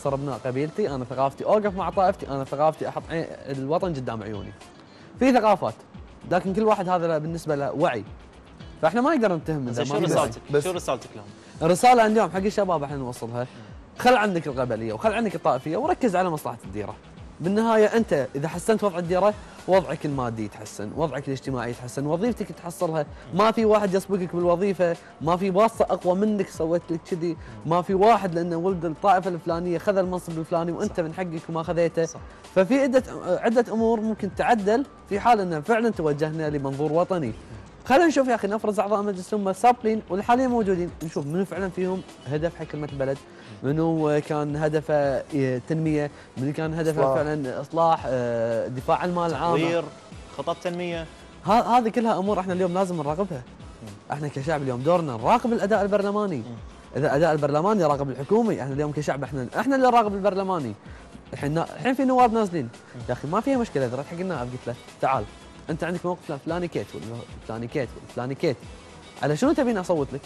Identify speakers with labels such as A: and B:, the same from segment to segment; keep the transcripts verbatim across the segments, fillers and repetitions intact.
A: انتصر ابناء قبيلتي، انا ثقافتي اوقف مع طائفتي، انا ثقافتي احط الوطن قدام عيوني. في ثقافات لكن كل واحد هذا بالنسبه له وعي، فاحنا ما نقدر نتهم.
B: زين شو رسالتك؟ شو رسالتك لهم؟
A: الرساله اليوم حق الشباب احنا نوصلها، خل عنك القبليه وخل عنك الطائفيه وركز على مصلحه الديره. بالنهايه انت اذا حسنت وضع الديره وضعك المادي يتحسن، وضعك الاجتماعي يتحسن، وظيفتك تحصلها، ما في واحد يسبقك بالوظيفه، ما في واسطه اقوى منك سويت لك كذي، ما في واحد لانه ولد الطائفه الفلانيه خذ المنصب الفلاني وانت صح. من حقك وما خذيته. صح. ففي عده عده امور ممكن تعدل في حال ان فعلا توجهنا لمنظور وطني. خلينا نشوف يا اخي نفرز اعضاء مجلس الامه السابقين والحاليا موجودين، نشوف منو فعلا فيهم هدف حق كلمه البلد، منو كان هدفه تنميه، منو كان هدفه إصلاح. فعلا اصلاح، دفاع عن المال العام،
B: تطوير، خطط تنميه.
A: هذه كلها امور احنا اليوم لازم نراقبها. احنا كشعب اليوم دورنا نراقب الاداء البرلماني. اذا الاداء البرلماني يراقب الحكومي، احنا اليوم كشعب احنا احنا اللي نراقب البرلماني. الحين الحين في نواب نازلين، يا اخي ما فيها مشكله، اذا رحت حق النائب قلت له تعال انت عندك موقف فلاني كيت فلاني كيت فلاني كيت، على شنو تبيني اصوت لك؟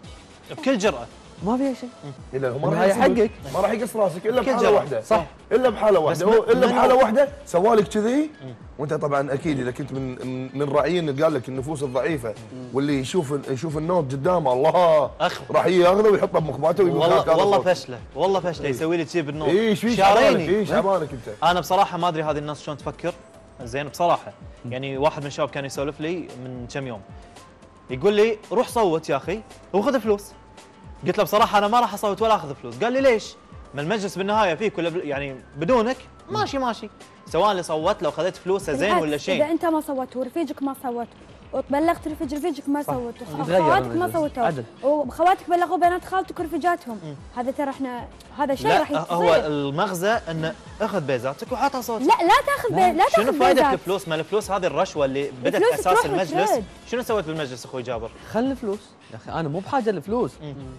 B: بكل جرأة.
A: ما فيها شيء.
C: الا هو ما راح
A: حقك،
C: ما راح يقص راسك الا بحاله واحده.
A: صح،
C: الا بحاله واحده، هو الا بحاله واحده سوالك كذي. وانت طبعا اكيد اذا كنت من من راعيين قال لك النفوس الضعيفه واللي يشوف يشوف النوت قدامه الله راح ياخذه ويحطه بمخباته ويقول
B: والله والله فشله والله فشله يسوي لي شيء بالنوت.
C: اي ايش فيك شعبانك؟ ايش شعبانك انت؟
B: انا بصراحه ما ادري هذه الناس شلون تفكر. زين بصراحه يعني واحد من الشباب كان يسولف لي من كم يوم يقول لي روح صوت يا اخي وخذ فلوس. قلت له بصراحه انا ما راح اصوت ولا اخذ فلوس. قال لي ليش؟ ما المجلس بالنهايه فيه كله يعني بدونك ماشي ماشي، سواء اللي صوت لو خذيت فلوسه زين ولا شيء.
D: اذا انت ما صوت ورفيجك ما صوت وبلغت رفيج رفيجك ما صوت وخواتك ما صوتوا وخواتك بلغوا بنات خالتك ورفيجاتهم، هذا ترى احنا هذا شيء راح يصير.
B: هو المغزى انه اخذ بيزاتك وحطها صوتك.
D: لا لا تاخذ بيز لا تاخذ
B: شنو فائده الفلوس؟ ما الفلوس هذه الرشوه اللي بدت اساس المجلس. شنو سويت بالمجلس اخوي جابر؟
A: خل الفلوس يا اخي، انا مو بحاجه لفلوس.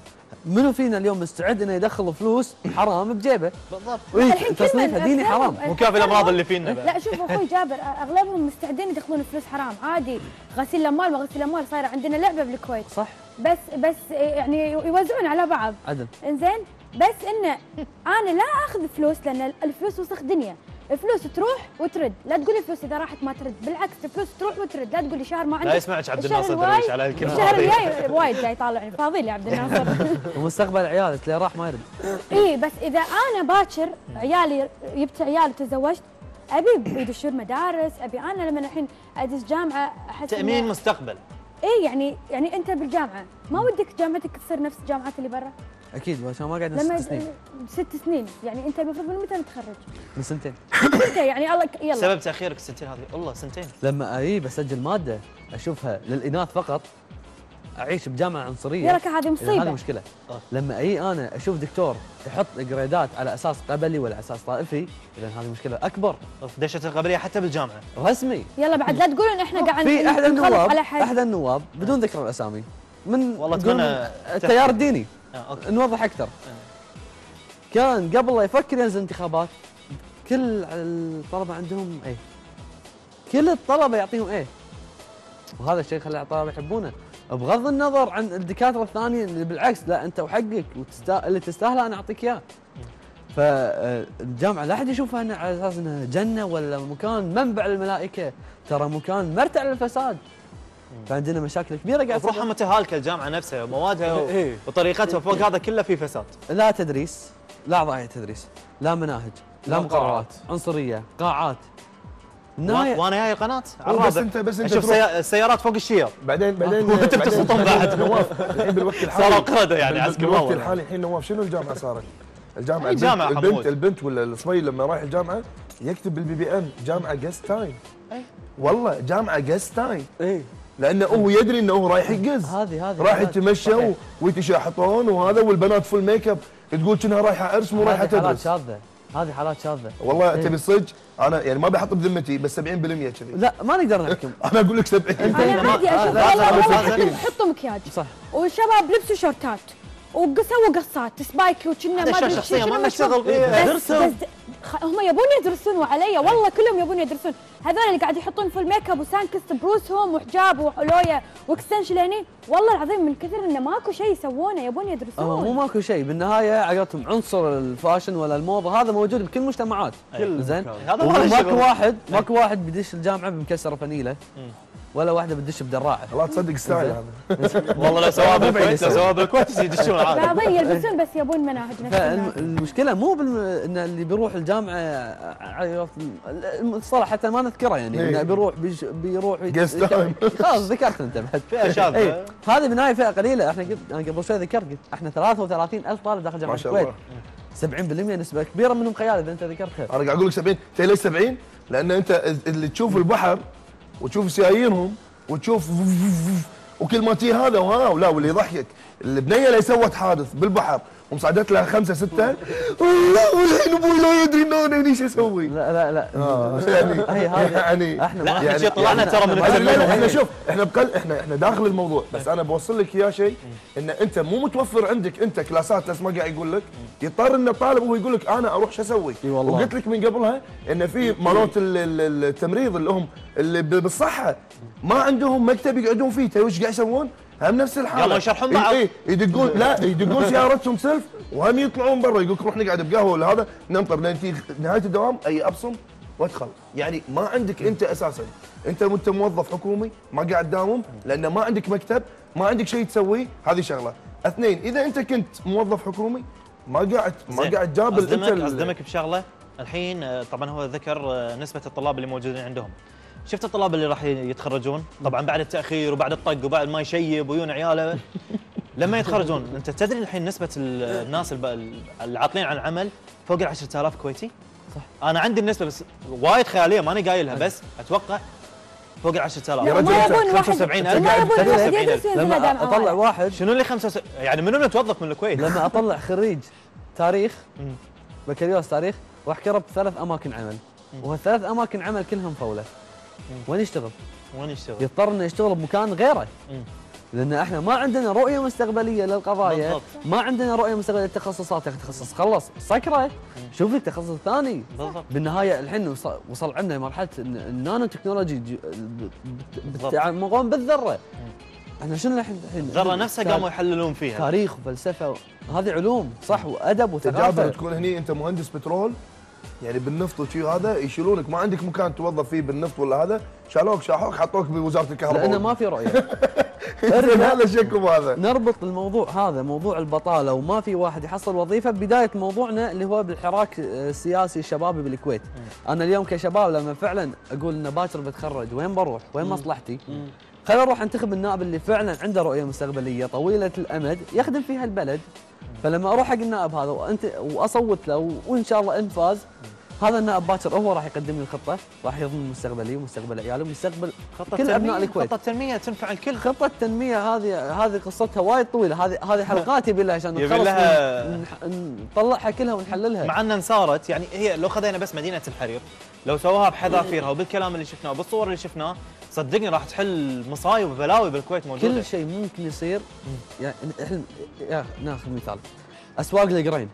A: منو فينا اليوم مستعد انه يدخل فلوس حرام بجيبه؟
B: بالضبط.
A: تصنيفها ديني حرام،
B: مكافئ الامراض اللي فينا.
D: لا شوف اخوي جابر اغلبهم مستعدين يدخلون فلوس حرام عادي، غسيل الاموال وغسيل الاموال صايره عندنا لعبه بالكويت.
A: صح.
D: بس بس يعني يوزعون على بعض.
A: عدل.
D: انزين بس انه انا لا اخذ فلوس لان الفلوس وسخ دنيا، الفلوس تروح وترد، لا تقول لي فلوس اذا راحت ما ترد، بالعكس الفلوس تروح وترد، لا تقول لي شهر ما عندك.
B: لا يسمعك عبد الناصر درويش على الكلمه.
D: الشهر الجاي وايد جاي يطالعني فاضي لي عبد الناصر.
A: ومستقبل عيالك اللي راح ما يرد.
D: اي بس اذا انا باكر عيالي جبت عيال وتزوجت ابي يدشون مدارس، ابي انا لما الحين ادز جامعه احس
B: تامين مستقبل.
D: اي يعني يعني انت بالجامعه ما ودك جامعتك تصير نفس الجامعات اللي برا؟
A: اكيد عشان ما قاعد ست سنين.
D: ست سنين يعني انت المفروض من متى متخرج؟
A: من سنتين.
D: انت يعني الله يلا.
B: سبب تاخيرك السنتين هذه والله سنتين.
A: لما اجي بسجل ماده اشوفها للاناث فقط اعيش بجامعه عنصريه.
D: يا لك هذه مصيبه.
A: هذه مشكله. لما اجي انا اشوف دكتور يحط جريدات على اساس قبلي ولا اساس طائفي، اذا هذه مشكله اكبر.
B: دشت القبليه حتى بالجامعه
A: رسمي.
D: يلا بعد لا تقولون احنا قاعد
A: في احد النواب احد النواب بدون ذكر الاسامي من
B: والله اتمنى
A: التيار الديني.
B: آه،
A: نوضح اكثر. آه. كان قبل لا يفكر ينزل انتخابات كل الطلبه عندهم ايه، كل الطلبه يعطيهم ايه، وهذا الشيء خلى الطلبه يحبونه بغض النظر عن الدكاتره الثانيين اللي بالعكس لا انت وحقك وتستا... اللي تستاهله انا اعطيك اياه. فالجامعه لا احد يشوفها انها على اساس انها جنه ولا مكان منبع للملائكه، ترى مكان مرتع للفساد. فعندنا مشاكل كبيره قاعد
B: روحها متهالكه الجامعه نفسها وموادها و... إيه؟ وطريقتها فوق هذا كله في فساد.
A: لا تدريس، لا اعضاء تدريس، لا مناهج، لا مقررات، عنصريه، قاعات.
B: وانا جاي القناه
C: بس انت بس انت
B: اشوف سي... سيارات فوق الشير.
C: بعدين بعدين
B: وانت بتسلطون بعد.
C: نواف الحين بالوقت الحالي
B: صاروا قاده يعني عسكر الله.
C: بالوقت الحالي الحين نواف شنو الجامعه صارت؟ الجامعه
B: الجامعه
C: البنت البنت, البنت ولا الصبي لما رايح الجامعه يكتب بالبي بي ام جامعه جست تايم. والله جامعه جست تايم.
A: اي
C: لانه هو يدري انه هو رايح يقز.
A: هذه هذه
C: راح يتمشى ويتشاحطون وهذا والبنات فول ميك اب تقول كأنها رايحه عرس مو رايحه تدرس.
A: حالات شاذه، هذه حالات شاذه.
C: والله تبي الصدق انا يعني ما بحط بذمتي بس سبعين بالمئة كذي.
A: لا ما نقدر نحكم.
C: انا اقول لك سبعين.
D: انا عادي اشوف والله حطوا مكياج
A: صح
D: والشباب لبسوا شورتات وسووا قصات سبايكي وكنا ما ادري
B: شخصيا ما نشتغل فيها
D: درسوا هم يبون يدرسون وعلي والله كلهم يبون يدرسون. هذول اللي قاعد يحطون فول ميك اب وسانكست بروسهم وحجاب وحلويه واكستنشن هني، والله العظيم من كثر انه ماكو شيء يسوونه يبون يدرسون.
A: هو مو ماكو شيء بالنهايه عقلتهم عنصر الفاشن ولا الموضه هذا موجود بكل المجتمعات زين.
B: هذا
A: ماكو واحد ماكو واحد بدش الجامعه بمكسره فنيله ولا واحده بتدش بدراعه.
C: والله تصدق ستايل هذا
B: والله لو سواها بالكويت لو سواها بالكويت يدشون عادي.
D: بعضين يلبسون بس يبون مناهج نفس
A: المشكله مو بالم... ان اللي بيروح الجامعه الصراحه حتى ما نذكره يعني انه بيروح بيش... بيروح
C: جست تايم
A: خلاص ذكرت انت بعد
B: فئه شاذه.
A: هذه بالنهايه فئه قليله. احنا انا قبل شوي ذكرت قلت احنا ثلاثة وثلاثين ألف طالب داخل جامعه الكويت، سبعين بالمئة نسبه كبيره منهم خيال اذا انت ذكرتها.
C: انا قاعد اقول لك سبعين، انت ليش سبعين؟ لان انت اللي تشوف البحر وتشوف سياييرهم وتشوف وكل ما تي هذا وها ولا واللي يضحك البنيه اللي سوت حادث بالبحر ومصعدت لها خمسه سته والله والحين ابوي لا يدري ان انا هني شو اسوي.
A: لا لا لا
C: آه يعني
A: هي هذه
C: يعني
A: احنا
B: لا
A: يعني
B: احنا طلعنا ترى من
C: احنا شوف احنا بقل احنا احنا داخل الموضوع، بس انا بوصل لك اياه شيء ان انت مو متوفر عندك انت كلاسات نفس ما قاعد يقول لك، يضطر ان الطالب هو يقول لك انا اروح شو اسوي. وقلت لك من قبلها ان في مالوت التمريض اللي هم اللي بالصحه ما عندهم مكتب يقعدون فيه، تدري ايش قاعد يسوون؟ هم نفس الحاله
B: يلا يشرحون بعض.
C: اي يدقون لا يدقون سيارتهم سلف وهم يطلعون برا يقول لك روح نقعد بقهوه ولا هذا ننطر لين تيجي نهايه الدوام اي ابصم وادخل. يعني ما عندك انت اساسا انت انت موظف حكومي ما قاعد تداوم لان ما عندك مكتب ما عندك شيء تسويه. هذه شغله. اثنين اذا انت كنت موظف حكومي ما قاعد ما قاعد جابل انت
B: اصدمك بشغله. الحين طبعا هو ذكر نسبه الطلاب اللي موجودين عندهم. شفت الطلاب اللي راح يتخرجون طبعا بعد التاخير وبعد الطق وبعد ما يشيب ويون عياله لما يتخرجون انت تدري الحين نسبه الناس اللي عاطلين عن العمل فوق ال عشرة آلاف كويتي؟ صح. انا عندي النسبه بس وايد خياليه ماني قايلها بس اتوقع فوق ال عشرة آلاف.
C: يا رجل
B: خمسة وسبعين ألف
A: لما اطلع واحد
B: شنو اللي خمسة وسبعين يعني منو متوظف من الكويت؟
A: لما اطلع خريج تاريخ بكالوريوس تاريخ راح كرب ثلاث اماكن عمل وهالثلاث اماكن عمل كلهم فوله. وين يشتغل؟
B: وين يشتغل؟
A: يضطر انه يشتغل بمكان غيره. مم. لان احنا ما عندنا رؤيه مستقبليه للقضايا، بالضبط. ما عندنا رؤيه مستقبليه للتخصصات، يا اخي تخصص خلص سكره شوف لك تخصص ثاني. بالضبط. بالنهايه الحين وصل عندنا مرحله النانو تكنولوجي بالتعامل بالذره. احنا شنو الحين
B: الذره نفسها قاموا يحللون فيها
A: تاريخ وفلسفه هذه علوم صح وادب وثقافه.
C: تكون هني انت مهندس بترول يعني بالنفط وشي هذا يشيلونك ما عندك مكان توظف فيه بالنفط ولا هذا شالوك شاحوك حطوك بوزاره الكهرباء
A: لانه ما في رؤيه.
C: هذا شكم هذا.
A: نربط الموضوع هذا موضوع البطاله وما في واحد يحصل وظيفه بدايه موضوعنا اللي هو بالحراك السياسي الشبابي بالكويت. انا اليوم كشباب لما فعلا اقول ان باكر بتخرج وين بروح؟ وين مصلحتي؟ خلينا نروح انتخب النائب اللي فعلا عنده رؤيه مستقبليه طويله الامد يخدم فيها البلد. فلما اروح حق النائب هذا وانت واصوت له وان شاء الله انفاز هذا النائب باكر هو راح يقدم لي الخطه، راح يضمن مستقبلي ومستقبل عيالي ومستقبل كل ابناء الكويت.
B: خطه تنميه تنفع الكل.
A: خطه التنميه هذه هذه قصتها وايد طويله، هذه هذه حلقات يبي لها عشان
B: يبي لها
A: نطلعها كلها ونحللها.
B: مع ان انصارت يعني هي لو خذينا بس مدينه الحرير لو سووها بحذافيرها وبالكلام اللي شفناه وبالصور اللي شفناه صدقني راح تحل مصايب وبلاوي بالكويت موجوده.
A: كل شيء ممكن يصير. يعني احنا ناخذ مثال اسواق القرين.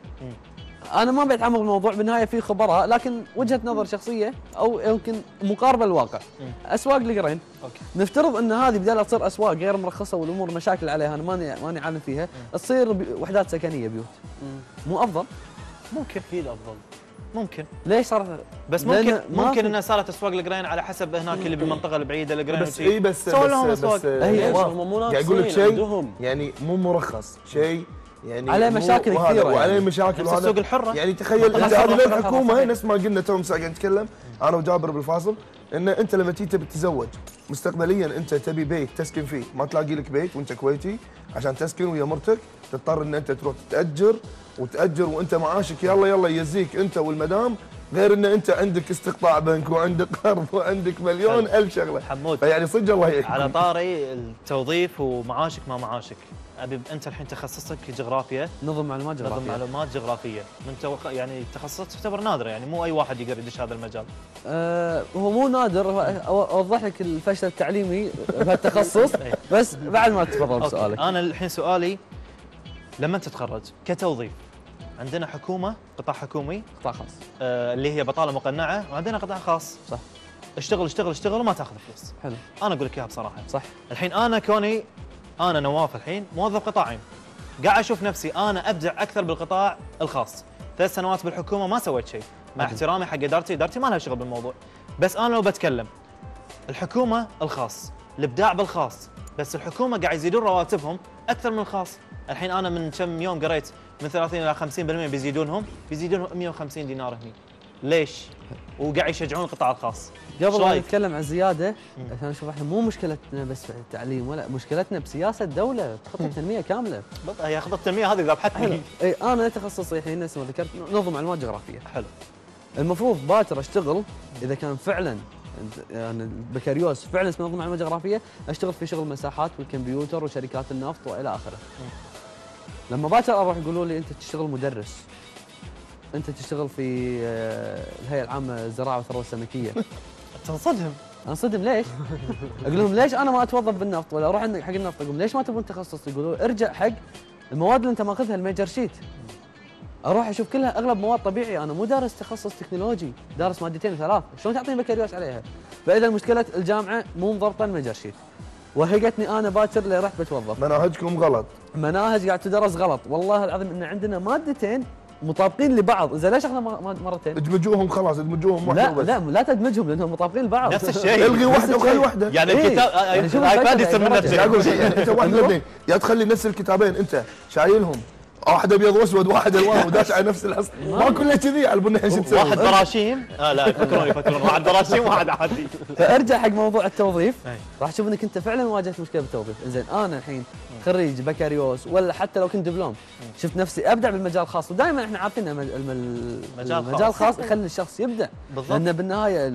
A: انا ما بتعمق بالموضوع بالنهايه في خبراء لكن وجهه نظر شخصيه او يمكن مقاربه للواقع. اسواق القرين نفترض ان هذه بدال تصير اسواق غير مرخصه والامور مشاكل عليها انا ماني ماني عالم فيها، تصير وحدات سكنيه بيوت. مو افضل؟
B: ممكن اكيد افضل. ممكن.
A: ليش صارت؟
B: بس ممكن ممكن انها صارت اسواق القرين على حسب هناك اللي بالمنطقه البعيده القرين
C: بس اي بس
B: سووا لهم اسواق.
A: هي
C: قاعد يقول لك شيء يعني مو مرخص شيء يعني
A: عليه مشاكل كثيره
C: وعليه
A: يعني.
C: مشاكل
B: وهذا السوق الحره
C: يعني تخيل انت هذه الحكومه نفس ما قلنا تو مساء قاعد نتكلم انا وجابر بالفاصل ان انت لما تيجي تبي تتزوج مستقبليا انت تبي بيت تسكن فيه ما تلاقي لك بيت وانت كويتي عشان تسكن ويا مرتك تضطر ان انت تروح تتاجر وتاجر وانت معاشك يلا يلا يزيك انت والمدام غير ان انت عندك استقطاع بنك وعندك قرض وعندك مليون الف شغله.
B: حمود
C: فيعني صدق الله يعينك.
B: على طاري التوظيف ومعاشك ما معاشك ابي انت الحين تخصصك جغرافيا
A: نظم معلومات جغرافيه
B: نظم معلومات جغرافيه من توق... يعني تخصصات تعتبر نادره يعني مو اي واحد يقدر يدش هذا المجال.
A: أه هو مو نادر اوضح لك الفشل التعليمي بهالتخصص بس بعد ما تفضل بسؤالك.
B: انا الحين سؤالي لما تتخرج كتوظيف عندنا حكومه قطاع حكومي
A: قطاع خاص
B: آه اللي هي بطاله مقنعه، وعندنا قطاع خاص.
A: صح.
B: اشتغل اشتغل اشتغل وما تاخذ فلوس.
A: حلو.
B: انا اقول لك اياها بصراحه.
A: صح.
B: الحين انا كوني انا نواف الحين موظف قطاع عام، قاعد اشوف نفسي انا ابدع اكثر بالقطاع الخاص. ثلاث سنوات بالحكومه ما سويت شيء، مع احترامي حق ادارتي، ادارتي ما لها شغل بالموضوع. بس انا لو بتكلم الحكومه الخاص، الابداع بالخاص، بس الحكومه قاعد يزيدون رواتبهم اكثر من الخاص. الحين انا من كم يوم قريت من ثلاثين الى خمسين بالمئة بيزيدونهم، بيزيدونهم مئة وخمسين دينار هني. ليش؟ وقاعد يشجعون القطاع الخاص.
A: قبل ما نتكلم عن الزياده عشان نشوف احنا مو مشكلتنا بس في التعليم، ولا مشكلتنا بسياسه الدوله، خطه تنميه كامله.
B: بالضبط، هي خطه التنميه هذه ذبحتني.
A: اي انا تخصصي الحين نفس ما ذكرت نظم معلومات جغرافيه.
B: حلو.
A: المفروض باكر اشتغل اذا كان فعلا يعني البكالوريوس فعلا اسمه نظم معلومات جغرافيه، اشتغل في شغل المساحات والكمبيوتر وشركات النفط والى اخره. لما باكر اروح يقولوا لي انت تشتغل مدرس، انت تشتغل في الهيئه العامه للزراعه والثروه السمكيه.
B: تنصدم.
A: انصدم ليش؟ اقول لهم ليش انا ما اتوظف بالنفط ولا اروح حق النفط؟ اقول ليش ما تبون تخصص؟ يقولوا ارجع حق المواد اللي انت ماخذها الميجر شيت. اروح اشوف كلها اغلب مواد طبيعي، انا مو دارس تخصص تكنولوجي، دارس مادتين وثلاث، شلون تعطيني بكالوريوس عليها؟ فاذا مشكله الجامعه مو مضبطه الميجر شيت. وهقتني انا باكر اللي رحت بتوظف.
C: مناهجكم غلط.
A: مناهج قاعد تدرس غلط، والله العظيم ان عندنا مادتين مطابقين لبعض، اذا ليش اخذنا مرتين؟
C: ادمجوهم خلاص، ادمجوهم
A: لا
C: واحده بس.
A: لا لا تدمجهم لانهم مطابقين لبعض.
B: نفس الشيء.
C: الغي واحده وخلي واحده.
B: يعني
A: إيه؟
B: الكتاب
A: يعني شوف
B: الايباد
A: الفكرة
B: يصير من
A: يا
B: نفس
C: يعني اقول
B: الشيء.
C: شيء، يعني انت واحد من الاثنين، يا تخلي نفس الكتابين انت شايلهم، واحد ابيض واسود وواحد الوان وداش على نفس الحصه، ما كله كذي على الحين شو تسوي؟
B: واحد براشيم آه لا يفكرون يفكرون واحد براشيم وواحد عادي.
A: فارجع حق موضوع التوظيف،
B: أي.
A: راح تشوف انك انت فعلا واجهت مشكله بالتوظيف. زين انا الحين خريج بكالوريوس ولا حتى لو كنت دبلوم، شفت نفسي ابدع بالمجال الخاص، ودائما احنا عارفين ان المجال الخاص يخلي الشخص يبدع.
B: بالضبط.
A: لان بالنهايه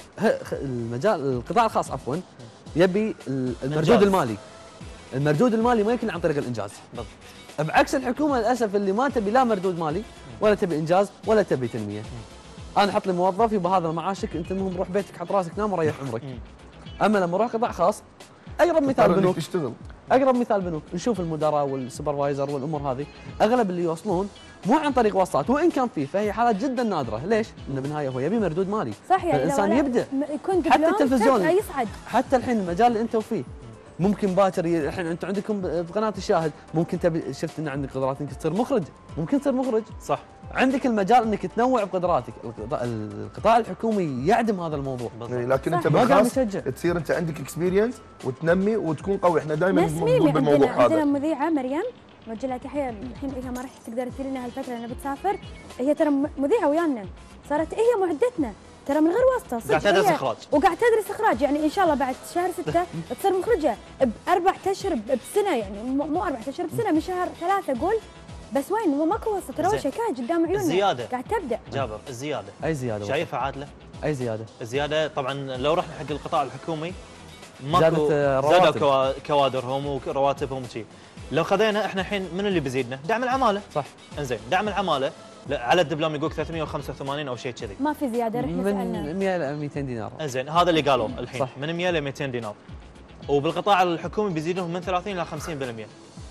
A: المجال القطاع الخاص عفوا يبي المردود المالي. المردود المالي ما يكون عن طريق الانجاز.
B: بالضبط.
A: بعكس الحكومه للاسف اللي ما تبي لا مردود مالي ولا تبي انجاز ولا تبي تنميه. انا احط لي موظف يبقى هذا معاشك، انت المهم روح بيتك حط راسك نام وريح عمرك. اما لما اروح قطاع خاص، اقرب مثال بنوك
C: تشتغل.
A: اقرب مثال بنوك نشوف المدراء والسوبرفايزر والامور هذه، اغلب اللي يوصلون مو عن طريق واسطات، وان كان فيه فهي حالات جدا نادره. ليش؟ انه بالنهايه هو يبي مردود مالي.
D: صح، يعني
A: الانسان يبدع
D: يكون
A: حتى التلفزيون
D: يصعد.
A: حتى الحين المجال اللي انت فيه ممكن باكر الحين انتم عندكم بقناه الشاهد، ممكن تبي شفت ان عندك قدرات انك تصير مخرج، ممكن تصير مخرج.
B: صح.
A: عندك المجال انك تنوع بقدراتك. القطاع الحكومي يعدم هذا الموضوع.
C: لكن انت
A: ما قاعد
C: بالخاص
A: يشجع.
C: تصير انت عندك اكسبيرينس وتنمي وتكون قوي. احنا دائما
D: ناس
C: نقول
D: ميمي
C: بالموضوع
D: عندنا عندنا
C: هذا.
D: مذيعه مريم، نوجه لها تحيه الحين، هي ما راح تقدر تجينا هالفتره لانها بتسافر. هي ترى مذيعه ويانا، صارت هي معدتنا ترى من غير واسطه.
B: قاعد تدرس اخراج.
D: وقاعد تدرس اخراج، يعني ان شاء الله بعد شهر ستة تصير مخرجه باربع اشهر بسنه، يعني مو اربع اشهر بسنه، من شهر ثلاثه قول. بس وين ماكو واسطه، ترى اول شيء كان قدام عيوننا.
B: الزياده
D: قاعد تبدا.
B: جابر الزياده.
A: اي زياده؟
B: شايفها عادله؟
A: اي زياده؟
B: الزياده طبعا لو رحنا حق القطاع الحكومي
A: زادت
B: ماكو
A: رواتب.
B: زادوا كوا- كوادرهم ورواتبهم وشي. لو خذينا احنا الحين من اللي بيزيدنا؟ دعم العماله.
A: صح.
B: انزين دعم العماله على الدبلوم يقول ثلاثمئة وخمسة وثمانين او شيء كذي.
D: ما في زياده، رحنا سالنا.
A: من مئة الى مئتين دينار.
B: انزين هذا اللي قالوه الحين.
A: صح.
B: من مئة ل مئتين دينار. وبالقطاع الحكومي بيزيدون من ثلاثين الى خمسين بالمئة.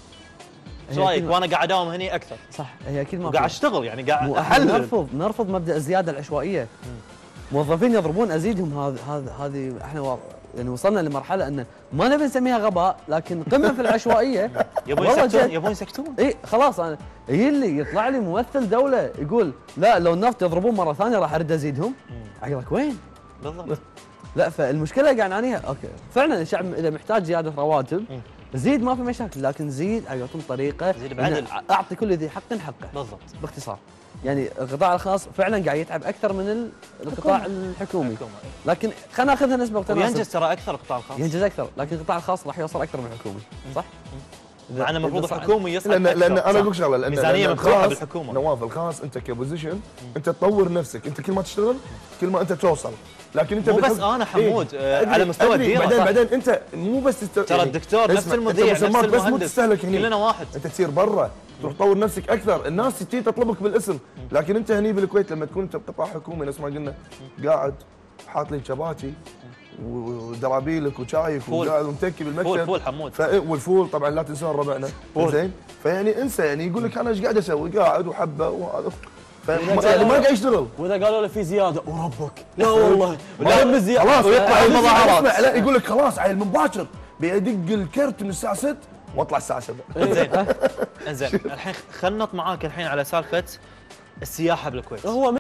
B: شو رايك؟ وانا قاعد اداوم هني اكثر.
A: صح، هي اكيد ما
B: قاعد اشتغل يعني قاعد
A: احنا
B: احلل.
A: نرفض نرفض مبدا الزياده العشوائيه. موظفين يضربون ازيدهم، هذه هذه هذه احنا و... يعني وصلنا لمرحله ان ما نبي نسميها غباء، لكن قمه في العشوائيه.
B: يبون
A: والله
B: يسكتون
A: جد.
B: يبون يسكتون.
A: اي خلاص انا يجي لي يطلع لي ممثل دوله يقول لا لو النفط يضربون مره ثانيه راح ارد ازيدهم. اقول لك وين؟
B: بالضبط.
A: لا فالمشكله قاعد نعانيها. اوكي فعلا الشعب اذا محتاج زياده رواتب زيد، ما في مشاكل، لكن زيد يعطون طريقه
B: زيد بعدل.
A: اعطي كل ذي حق حقه.
B: بالضبط.
A: باختصار يعني القطاع الخاص فعلا قاعد يتعب اكثر من ال- القطاع الحكومي،
B: حكومة.
A: لكن خلينا ناخذها نسبه وتناسب.
B: وينجز ترى اكثر القطاع الخاص.
A: ينجز اكثر، لكن القطاع الخاص راح يوصل اكثر من الحكومي، صح؟ إذا-
B: مع انه المفروض
A: إذا صعد-
B: الحكومي يصعد
C: لان
B: أكثر.
C: لان انا
B: صح.
C: اقول شغله، لان
B: ميزانيه
C: لأن
B: مفتوحه
C: الخاص-
B: بالحكومه.
C: نواف الخاص انت كبوزيشن انت تطور نفسك، انت كل ما تشتغل كل ما انت توصل. لكن انت
B: مو
C: بتحط-
B: بس انا حمود، آه،
C: أدري-
B: على مستوى
C: أدري.
B: الديره.
C: بعدين
B: صح.
C: بعدين انت مو بس تست...
B: ترى الدكتور نفس
C: اسمع،
B: المذيع
C: أنت
B: نفس
C: مسماك بس مو
B: المهندس،
C: تستهلك هني،
B: كلنا واحد.
C: انت تصير برا تروح تطور نفسك اكثر. الناس تجي تطلبك بالاسم، لكن انت هني بالكويت لما تكون انت بقطاع حكومي نفس ما قلنا قاعد حاط لي شباتي ودرابيلك وشايك
B: فول.
C: وقاعد ومتكي بالمكتب
B: فول فول حمود
C: ف... والفول طبعا لا تنسون ربعنا زين. فيعني انسى يعني يقول لك انا ايش قاعد اسوي؟ قاعد وحبه وهذا ف... يعني ما قاعد يشتغل.
E: واذا قالوا له في زياده وربك لا والله لا بالزياده
C: خلاص
B: ويطلع المظاهرات.
C: اسمع لا يقول لك خلاص عيل مباشر بيدق الكرت من الساعه ستة واطلع الساعه سبعة.
B: زين. انزين الحين خلنا نط معاك الحين على سالفه السياحه بالكويت.
E: هو